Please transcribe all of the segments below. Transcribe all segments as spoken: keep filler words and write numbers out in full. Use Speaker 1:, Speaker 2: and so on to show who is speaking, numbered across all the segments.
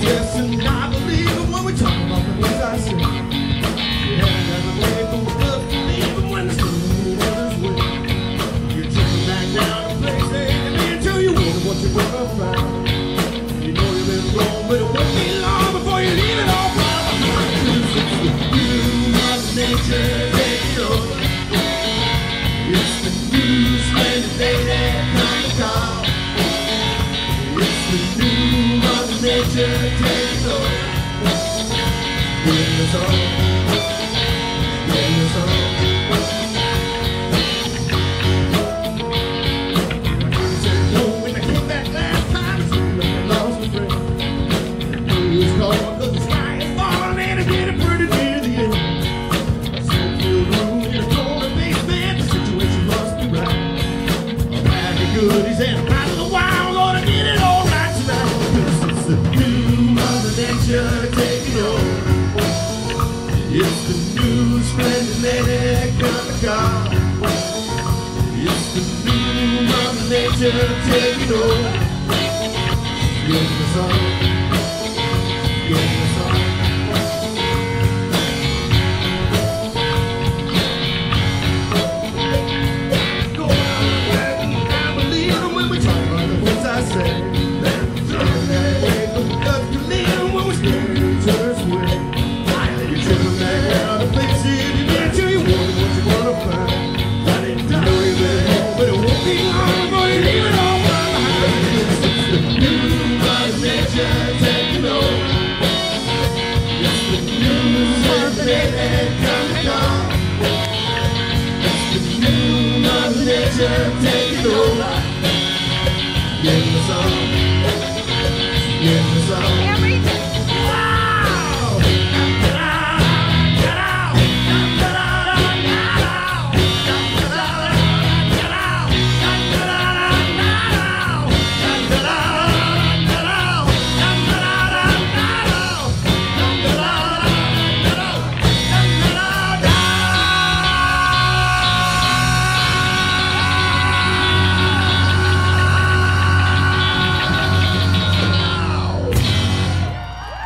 Speaker 1: Yes, and I believe it when we talk about the things I say. Yeah, and I make them just believe it when the storm is way. You turn back down to places and then tell you what you're gonna find. You know you've been wrong, but it won't be long before you leave it all behind. You, Mother Nature, take it over. It's the new splendid day that comes to call. It's the new Mother Nature, take it over. Bring us on, bring us on. I said no when I came back last time. It's like I lost a friend. It was gone cause the sky is falling and it getting pretty near the end. I said filled room in a cold basement. The situation must be right. A bag of goodies and a bottle of wine. We're gonna get it all right tonight. Cause it's the new Mother Nature taking over. It's the new splendid lady come to call. It's the new Mother Nature taking over. Give me a song, give me a song. Go out and I believe them when we talk about the things I say. Turn that way, look up, you leave when we stare each other's way. Turn back down to places you can't tell you what, what you wanna find. I didn't know you been home, but it won't be long before you leave it all behind. It's the new Mother Nature taking over. It's the new Mother Nature coming on. It's the new Mother Nature taking over. Give me some, give me some.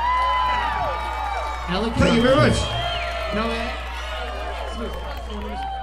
Speaker 1: Thank you very much.
Speaker 2: No,